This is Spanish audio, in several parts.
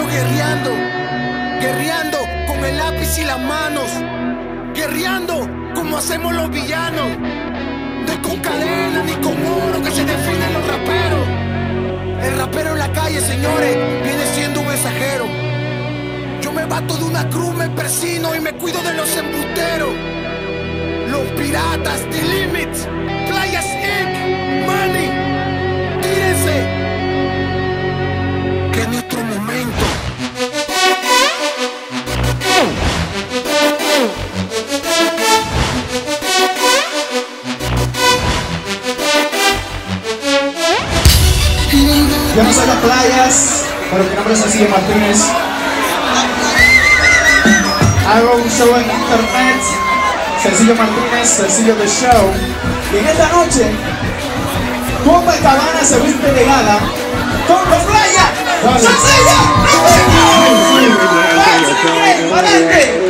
guerreando, guerreando con el lápiz y las manos, guerreando como hacemos los villanos. No es con cadena ni con oro que se definen los raperos. El rapero en la calle, señores, viene siendo un mensajero. Yo me bato de una cruz, me persino y me cuido de los embusteros. Los piratas, The Limits, Playas Inc, Money, tírense, que es nuestro momento. Yo no soy de Playas, pero mi nombre es Sencillo Martínez. Hago un show en internet, Sencillo Martínez, Sencillo The Show. Y en esta noche, Copacabana se viste de gala con los Playas. ¡Sencillo! ¡Adelante!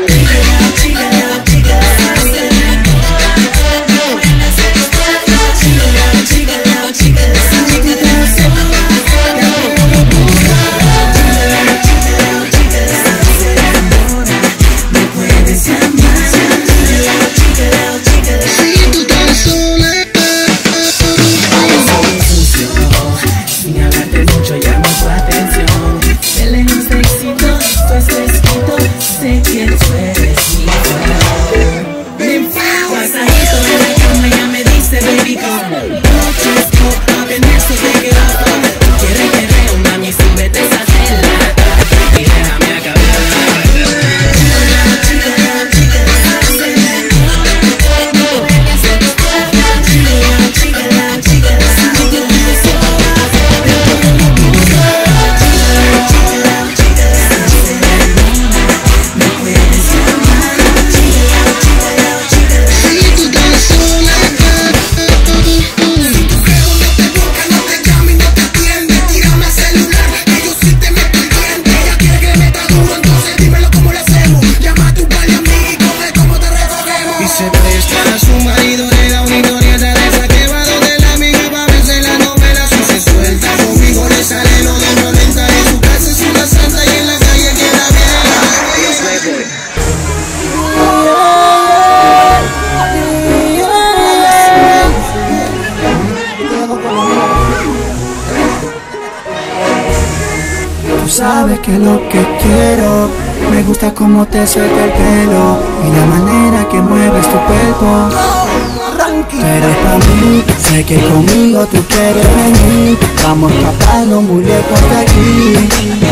Sabes que es lo que quiero. Me gusta cómo te suelta el pelo y la manera que mueves tu cuerpo. Pero para mí, sé que conmigo tú quieres venir. Vamos escapando muy lejos de aquí.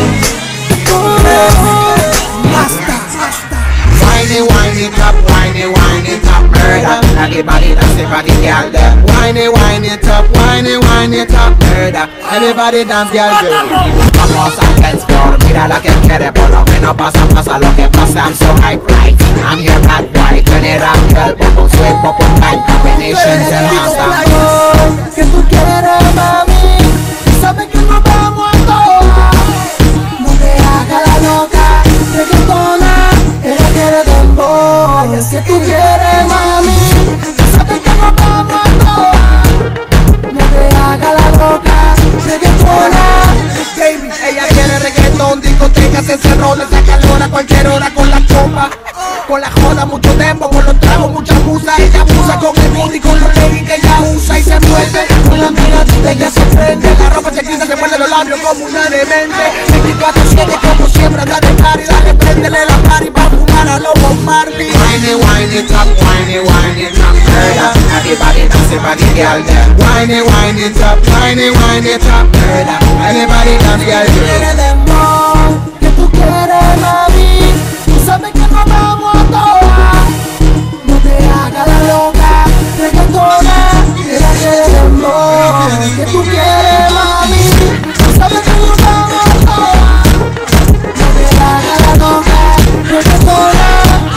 Whiny, whiny top, whiny top, murder. Everybody dance, everybody girl them. Whiny top, whiny top, murder. Everybody dance, girl them. Vamos al dance floor, mira la que quiere, por lo menos pasa lo que pasa. I'm so high flight, I'm here bad white. Turn it up, girl, bubble sweat, bubble tight, combinations and master. Que tú quieres, mami, sabes que nos vamos a todas. No te hagas la loca, reggaetona, ella quiere dembow. Es que tú quieres, mami, sabes que nos vamos a todas. No te hagas la loca, reggaetona. Baby, ella quiere reggaetón, discotecas, encerrones, saca calor a cualquier hora con la copa. Con la joda, mucho tempo, con los tragos, mucha musa. Ella abusa con el booty, con los leggings que ella usa y se mueve. Con la miradita ella se prende, la ropa se quita, se muerde los labios como una demente. 24/7 como siempre anda de party, dale, préndele la party pa' fumar a los Bob Marley. Whiny top, whiny top, murder. Everybody dance, everybody girl them. Whiny top, whiny top, murder. Everybody dance, girl them. Que tú quieres, mami, tú sabes que nos vamos a todas. No te hagas la loca, reggaetona, ella quiere dembow. Que tú quieres, mami, tú sabes que nos vamos a todas. No te hagas la loca, reggaetona,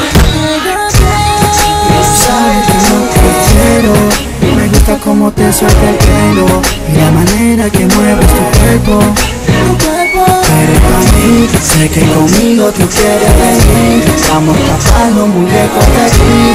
sabes que lo que quiero. Me gusta cómo te suelta el pelo y la manera que mueves tu cuerpo. Pero para mí, sé que conmigo tú quieres venir. Vamos escapando muy lejos de aquí.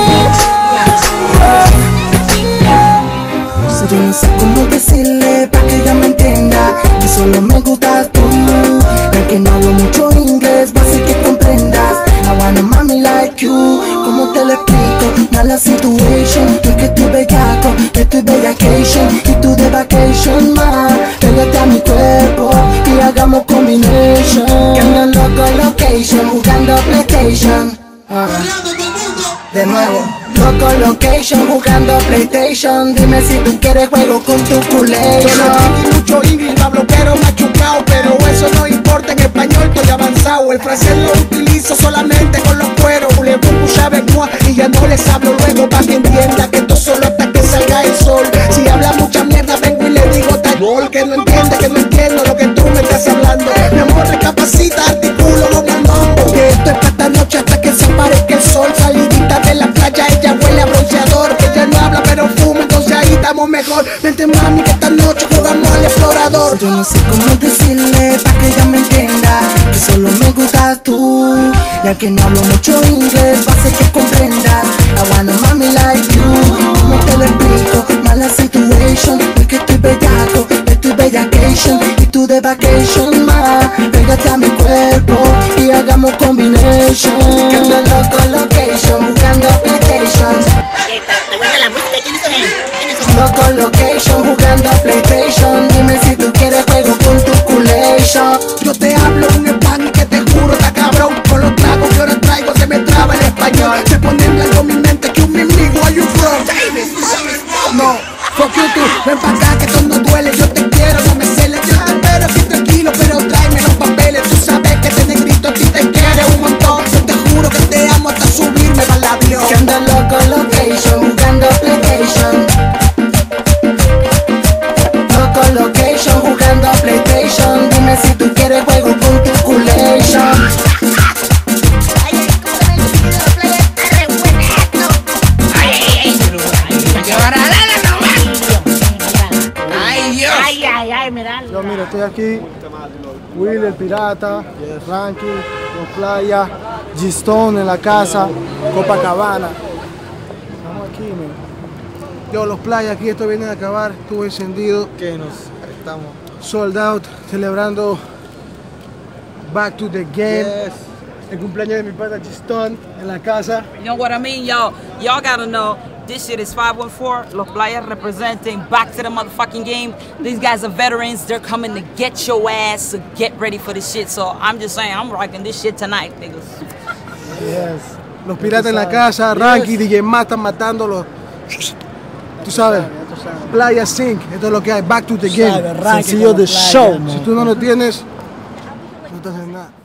Yo no sé cómo decirle para que ella me entienda que solo me gustas tú. que no hablo mucho inglés, va a ser que comprendas. I want a mami like you. ¿Cómo te lo explico? Mala situation, tú que estoy bellaco, estoy bellacation y tú de vacation, ma. Pégate a mi cuerpo y hagamos combination. Cambio loco location, jugando PlayStation. De nuevo, loco location, jugando PlayStation. Dime si tú quieres juego con tu culé. Mucho inglés, no hablo pero machucao, pero eso no importa, en español estoy avanzado. El francés lo utilizo solamente con los cueros. Y ya no les hablo luego pa' que entienda que esto solo hasta que salga el sol. Si habla mucha mierda vengo y le digo tal que no entiende, que no entiendo lo que tú me estás hablando. Mi amor recapacita, articulo como el mambo. Que esto es para esta noche hasta que se aparezca el sol. Salidita de la playa, ella huele a bronceador. Ella no habla pero fuma, entonces ahí estamos mejor. Vente mami que esta noche jugamos al explorador. Yo no sé cómo decirle pa' que ella me entienda que solo me gustas tú. Ya que no hablo mucho inglés, va a ser que comprendas. I want a mami like you. ¿Cómo te lo explico? Mala situation, es que estoy bellaco, estoy bellacation y tú de vacation, ma. Pégate a mi cuerpo y hagamos combination. Cambio loco location, jugando PlayStation. Loco location, jugando PlayStation. Dime si tú quieres juego con tu culation. Yo te hablo un español que te juro está cabrón. Con los tragos que ahora traigo se me traba el español. Se pone en blanco mi mente que un enemigo hay un from. No, fuck you tú, ven pa' acá que esto no duele. Yo te quiero, no me celes, yo te espero aquí tranquilo, pero tráeme los papeles. Tú sabes que este negrito a ti te quiere un montón. Yo te juro que te amo hasta subirme para el avión. Que anda loco location, jugando PlayStation. Loco location, jugando PlayStation. Dime si tú quieres juego con tu culation. Yo mira, estoy aquí, Will el pirata, Ranky, Los Playas, G-Stone en la casa, Copacabana. Estamos aquí, mira. Yo, Los Playas, aquí esto viene a acabar, estuvo encendido. Que nos estamos. Sold out, celebrando Back to the Game. Yes. El cumpleaños de mi padre G-Stone en la casa. You know what I mean, y'all? Y'all gotta know, this shit is 514, Los Playas representing Back to the motherfucking Game. These guys are veterans, they're coming to get your ass, so get ready for this shit. So I'm just saying, I'm rocking this shit tonight, niggas. Yes. Los piratas en la casa, Ranky, DJ Matt están matando los... Tú sabes, Playa Sync, esto es lo que hay, Back to the Game. Sencillo de show, Si tú no lo tienes, no estás en nada.